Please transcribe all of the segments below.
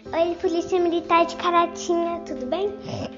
Oi, Polícia Militar de Caratinga, tudo bem?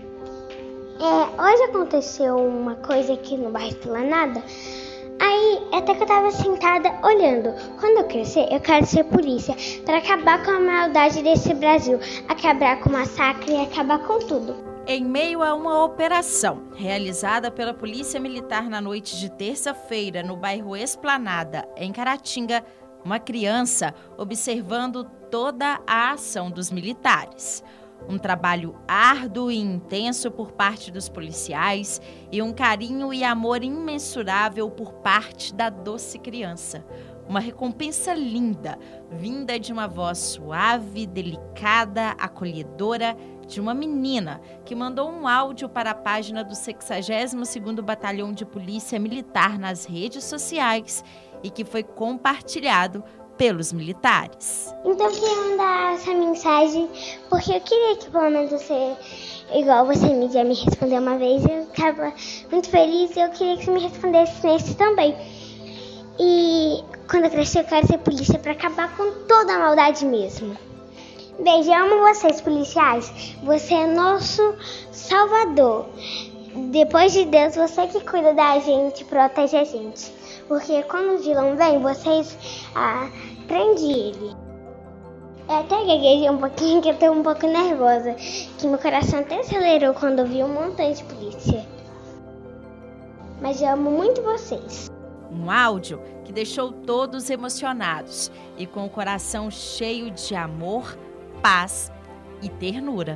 Hoje aconteceu uma coisa aqui no bairro Esplanada. Aí, até que eu tava sentada olhando. Quando eu crescer, eu quero ser polícia para acabar com a maldade desse Brasil, acabar com o massacre e acabar com tudo. Em meio a uma operação realizada pela Polícia Militar na noite de terça-feira no bairro Esplanada, em Caratinga, uma criança observando toda a ação dos militares. Um trabalho árduo e intenso por parte dos policiais e um carinho e amor imensurável por parte da doce criança. Uma recompensa linda, vinda de uma voz suave, delicada, acolhedora, de uma menina que mandou um áudio para a página do 62º Batalhão de Polícia Militar nas redes sociais e que foi compartilhado pelos militares. Então eu queria mandar essa mensagem porque eu queria que pelo menos você, igual você já me respondeu uma vez, eu estava muito feliz e eu queria que você me respondesse nesse também. E quando eu crescer eu quero ser polícia para acabar com toda a maldade mesmo. Beijo, eu amo vocês, policiais. Você é nosso salvador. Depois de Deus, você que cuida da gente, protege a gente. Porque quando o vilão vem, vocês prendem ele. Eu até gaguejei um pouquinho, que eu tô um pouco nervosa. Que meu coração até acelerou quando eu vi um montão de polícia. Mas eu amo muito vocês. Um áudio que deixou todos emocionados e com o coração cheio de amor, paz e ternura.